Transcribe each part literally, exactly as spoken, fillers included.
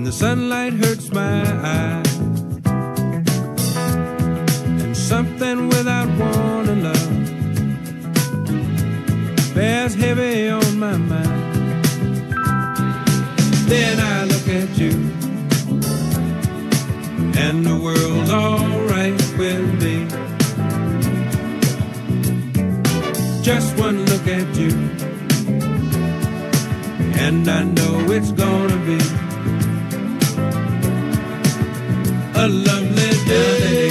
the sunlight hurts my eyes, and something without warning, love, bears heavy on my mind. Then I look at you, and the world's alright with me. Just one look at you, and I know it's gonna be a lovely day.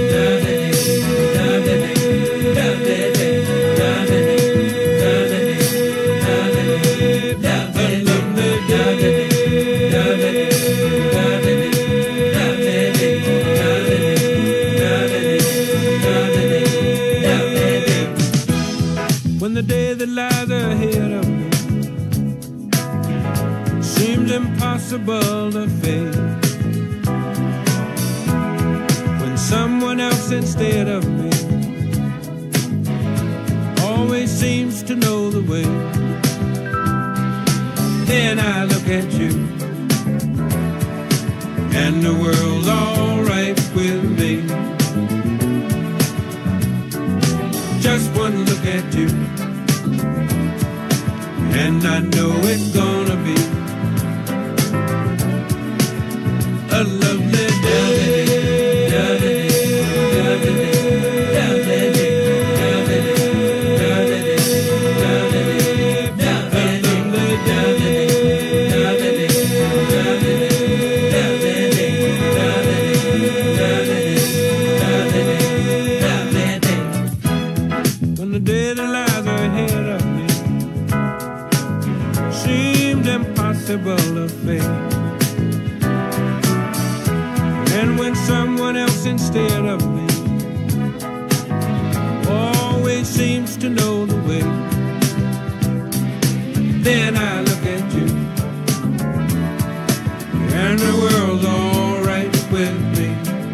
When the day that lies ahead of me seems impossible to face, when someone else instead of me always seems to know the way, then I look at you, and the world's alright with me. Just one look at you, and I know it's gonna be a lovely day. When the day that lies ahead of me seemed impossible to face, and when someone else instead of me always seems to know the way, then I look at you, and the world's alright with me.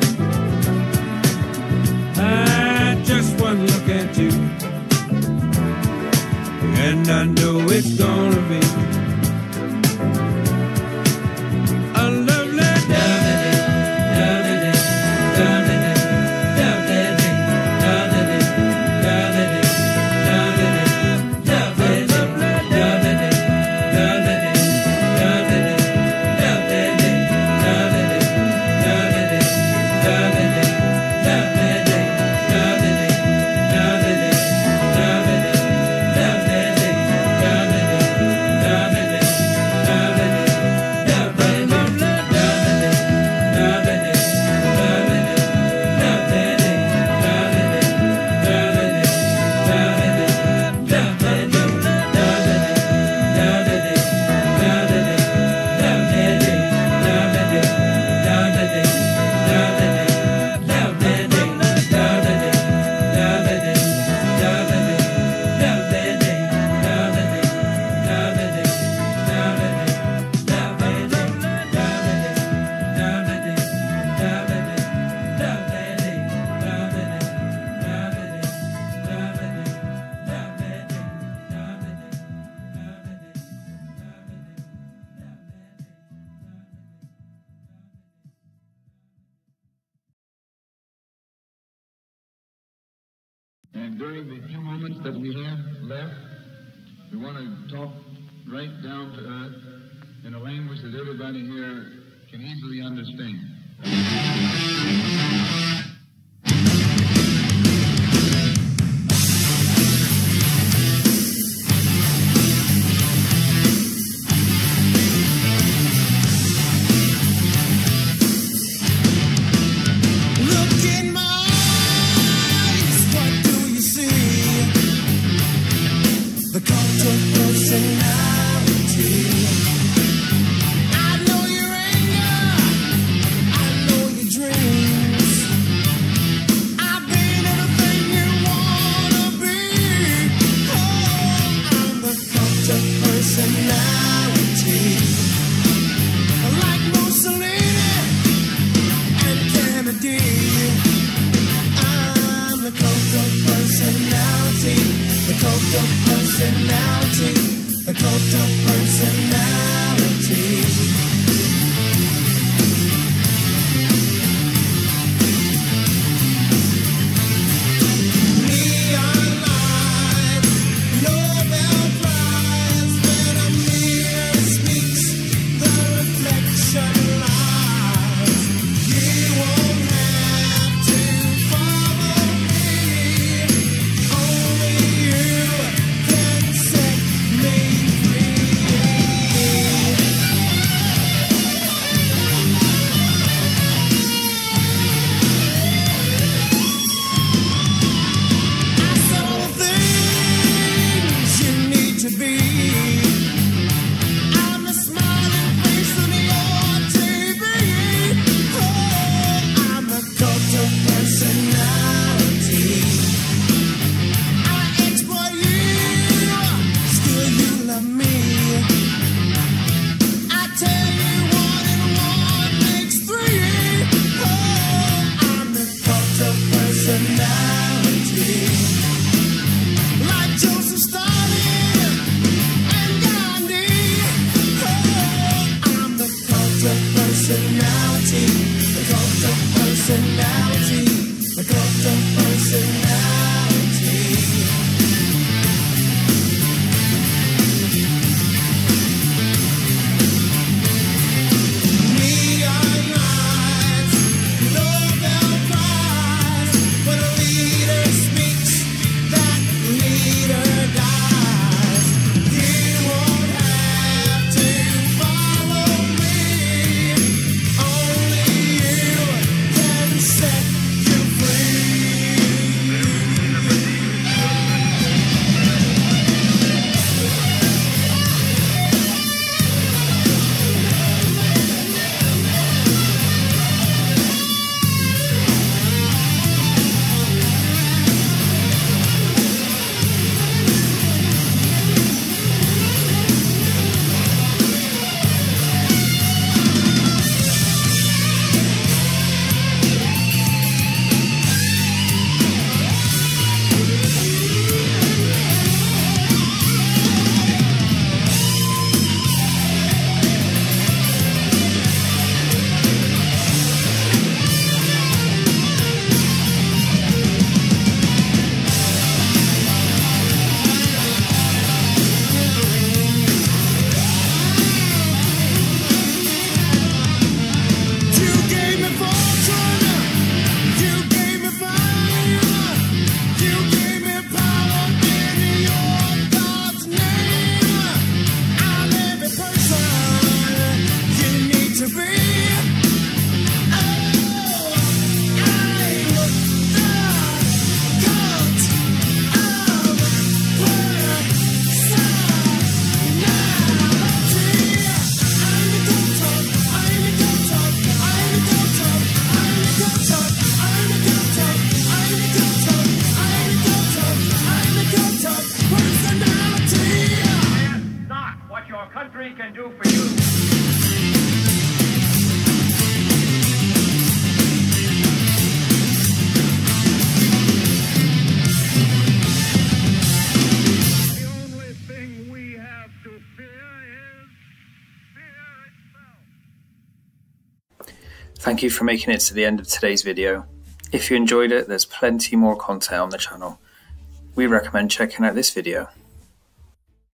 I just one look at you, and I know it's gonna be a lovely day. And during the few moments that we have left, we want to talk right down to earth in a language that everybody here can easily understand. Personality. I know your anger, I know your of personality, the cult of personality, the cult of personality. Neon lights, Nobel Prize. When a leader speaks, that leader dies. You won't have to follow me. Only you can set you free. You gave me fortune, you gave me fame, you gave me power in your God's name. I'm every person you need to be. Oh, I'm the cult of personality. Ask not what your country can do for you. The only thing we have to fear is fear itself. Thank you for making it to the end of today's video. If you enjoyed it, there's plenty more content on the channel. We recommend checking out this video.